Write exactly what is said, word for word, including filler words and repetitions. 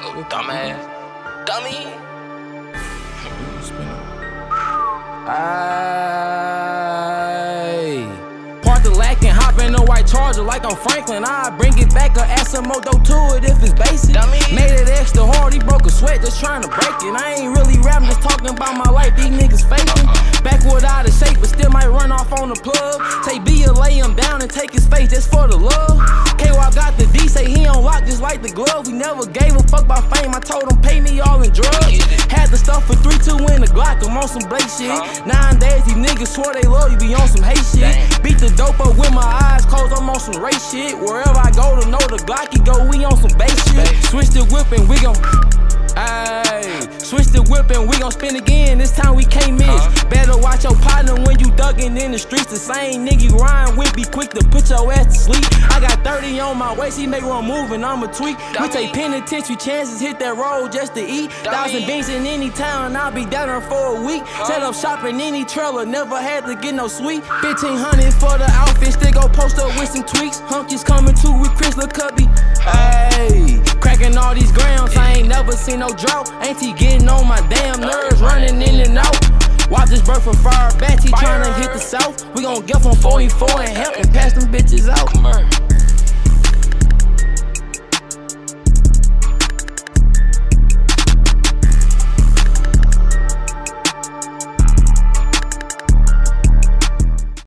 Dumbass. Dummy. Ayy. Park the lack and hop in a white Charger like I'm Franklin. I bring it back or add some moto to it if it's basic. Dummy. Made it extra hard, he broke a sweat just trying to break it. I ain't really rapping, just talking about my life, these niggas faking. Backward out of shape, but still might run off on the plug. Take B or lay him down and take his face just for the love. K-Wop got the D, say he on lock just like the glove. We never gave a fuck about fame, I told him pay me all in drugs. Had the stuff for three two in the Glock, I'm on some Blake shit. Nowadays these niggas swear they love you, be on some hate shit. Beat the dope up with my eyes closed, I'm on some race shit. Wherever I go to know the Glock, he go, we on some bass shit. Switch the whip and we gon' ayy, switch the whip and we gon' spin again, this time we can't miss. uh-huh. Better watch your partner when you thuggin' in the streets. The same nigga you rhyme with be quick to put your ass to sleep. I got thirty on my waist, he make one move and I'ma tweak. Dummy. We take penitentiary chances, hit that road just to eat. Dummy. Thousand beans in any town, I'll be down there for a week. uh-huh. Set up shop in any trailer, never had to get no sweet. Fifteen hundred for the outfit, still go post up with some tweaks. Hunkies coming too with Chris LeCubby. Ayy, cracking all these grounds, I ain't never seen no drought. Ain't he getting on my damn nerves, running in and out. Watch this bird from far back, he tryna hit the south. We gon' get from forty-four and help and pass them bitches out.